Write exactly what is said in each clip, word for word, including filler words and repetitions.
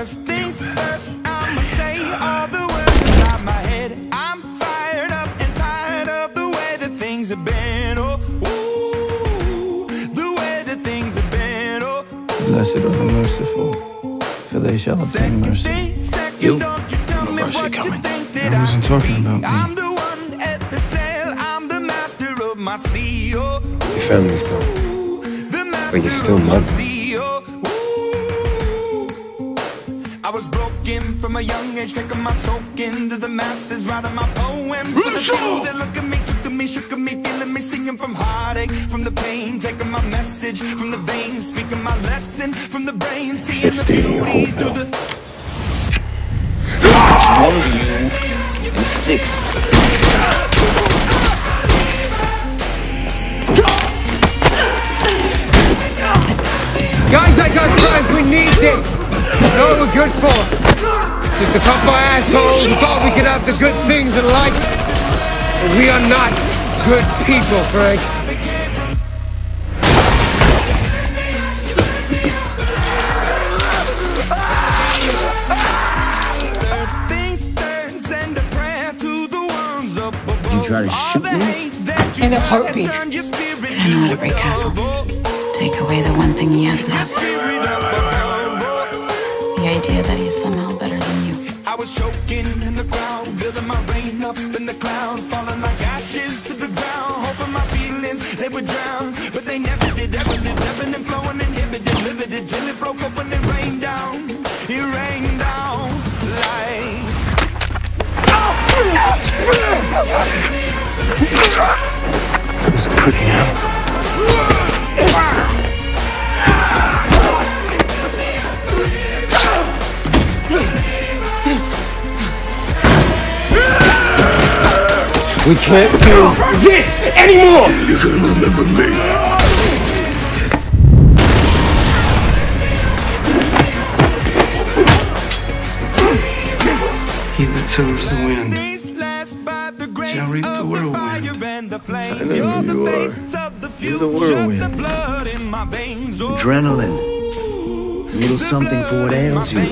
First things first, I'ma say all the words inside my head. I'm fired up and tired of the way that things have been. Oh, ooh, the way that things have been. Oh, blessed are the merciful, for they shall obtain mercy. You? No mercy coming. I wasn't talking about me. I'm the one at the sail. I'm the master of my sea. Oh, your family's gone, but you're still Madani. I was broken from a young age, taking my soak into the masses, writing my poems for the few that look at me, took to me, shook at me, feeling me, singing from heartache, from the pain, taking my message from the veins, speaking my lesson from the brain, seeing the beauty through the... One of you and six. Guys like us, guys, we need this. It's all we're good for. Just a couple of assholes who thought we could have the good things in life. But we are not good people, Frank. You try to shoot me? In a heartbeat. I know how to break Castle. Take away the one thing he has left. The idea that he's somehow better than you. I was choking in the crowd, building my rain up in the cloud, falling like ashes to the ground, hoping my feelings they would drown, but they never did, ever did, ebbing and flowing, inhibited, limited, till it broke up when it rained down. It rained down like... It's pretty now. We can't do this anymore! You can remember me. He that sows the wind shall reap the whirlwind. I know who you are. You're the whirlwind. Adrenaline. A little something for what ails you.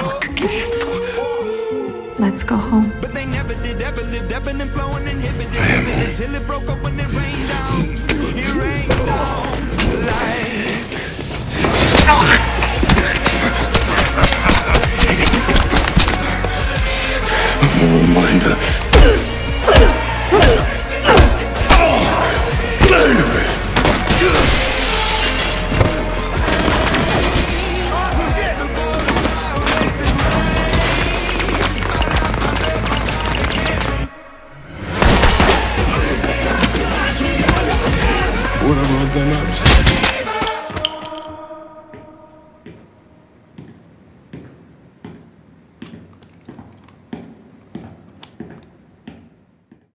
Let's go home. But they never did, ever lived, ebbing and flowing, inhibited, until it broke up when it rained down. It rained down like... I'm a reminder. What have I done up?